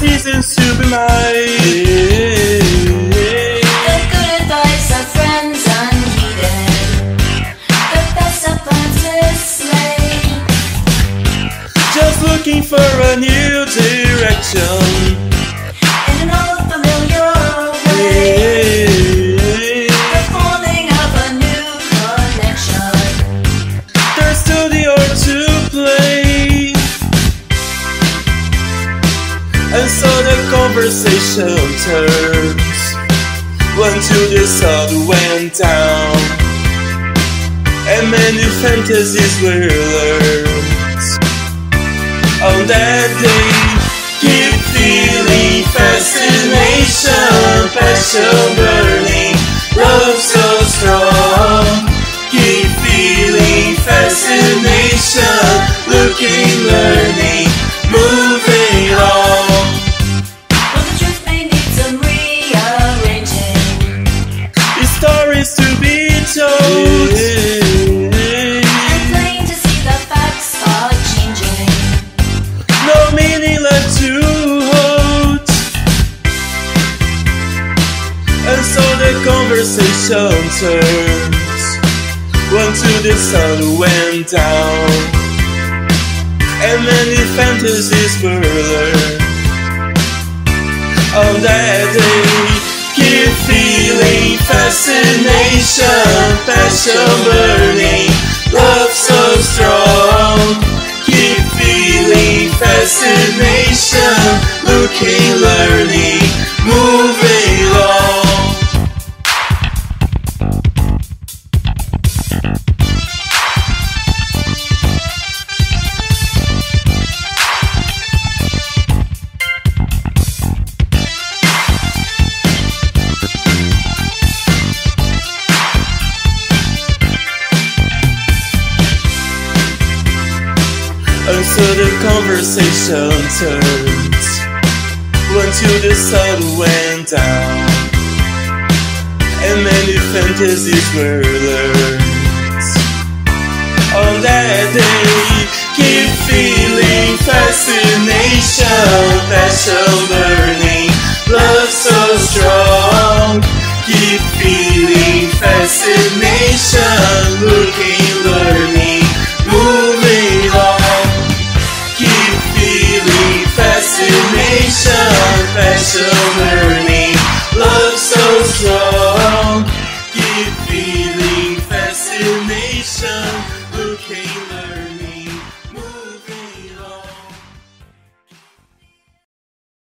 reasons to be mine. The good advice of friends unheeded, the best of plans mislaid. Just looking for a new direction In an old familiar way, the forming of a new connection. their studio to play. And so the conversation turns when to this other went down, and many fantasies were learned. On that day, keep feeling fascination, passion burning, love so strong. Keep feeling fascination, looking, learning, moving on. Well, the truth may need some rearranging. The stories to be told, And plain to see the facts are changing. no meaning left to hold. And so the conversation turns when to the sun went down, and many fantasies were learned. On that day, keep feeling fascination, passion burning, love so strong. Keep feeling fascination, looking, learning, moving on. And so the conversation turns when to the sun went down, and many fantasies were learned. On that day, keep feeling fascination, passion burning, love so strong. Keep feeling fascination, looking, learning, moving on. Keep feeling fascination,